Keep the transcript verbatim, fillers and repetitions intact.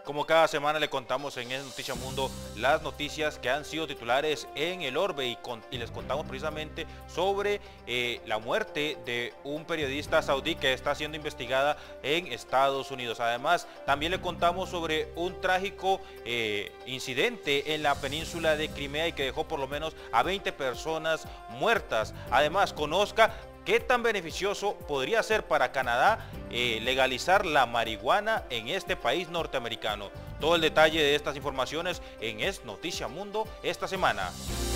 Como cada semana le contamos en Es Noticia Mundo las noticias que han sido titulares en el orbe y, con, y les contamos precisamente sobre eh, la muerte de un periodista saudí que está siendo investigada en Estados Unidos. Además, también le contamos sobre un trágico eh, incidente en la península de Crimea y que dejó por lo menos a veinte personas muertas. Además, conozca ¿qué tan beneficioso podría ser para Canadá eh, legalizar la marihuana en este país norteamericano? Todo el detalle de estas informaciones en Es Noticia Mundo esta semana.